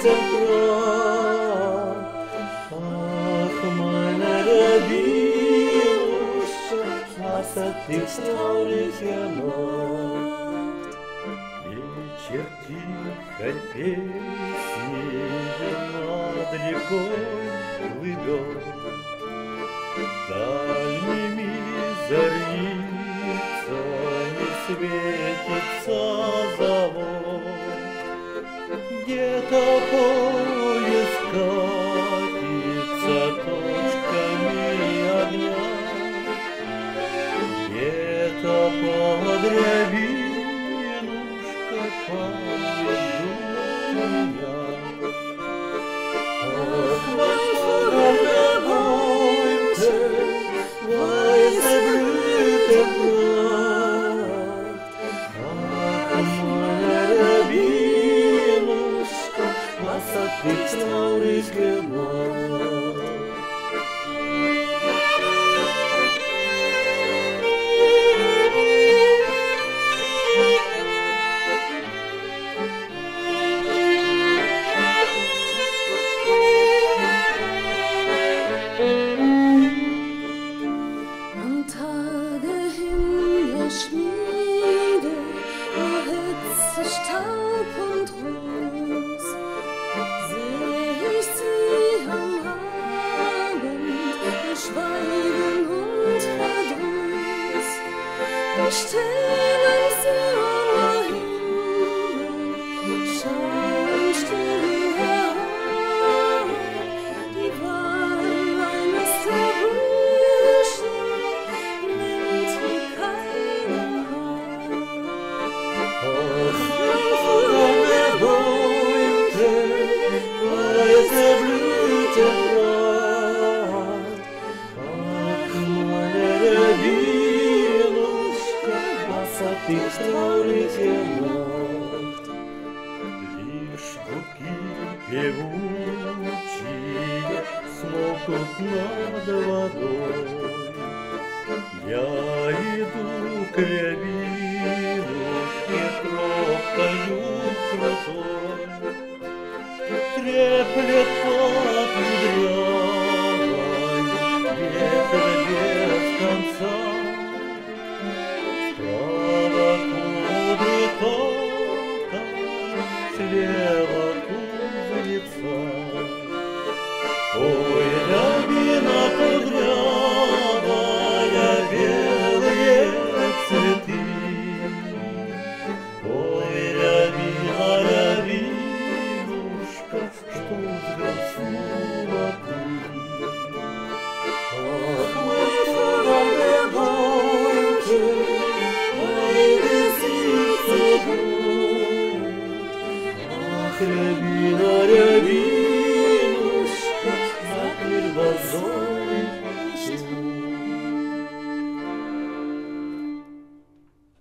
blüten Brand. Ach, meine Rябинушка, was hat dich traurig gemacht? Вечер тихо песней над рекой плывет, дальними зорницами светится завод. Где-то поезд катится точками огня, где-то под рябинушкой поезжу я. Ах, mein Vogel, der Bäumte, weiße Blütenpracht. Ach, meine Rябинушка, was hat dich traurig gemacht? Am Tage in der Schmiede, wo Hitze, Staub und Ruß, seh ich sie am Abend, schweigen und Verdruss. Im stillen Sommerhimmel schauen still herab, die Wahl eines Burschen nimmt wie keiner Hand. Ach, mein Vogel, der Bäumte, weiße Blütenpracht. Ach, meine Rябинушка, was hat dich traurig gemacht? Лишь гудки певучие смолкнут над водой. Я иду к рябинушке тропкою крутой, треплет под кудрявой ветер без конца. Справа кудри-то, слева кузнеца. Ой, рябина кудрявая, белые цветы. Ой, рябина, рябинушка, что взгрустнула ты? Ах, мой Vogel, der Bäumte, meine Seele gut. Ach,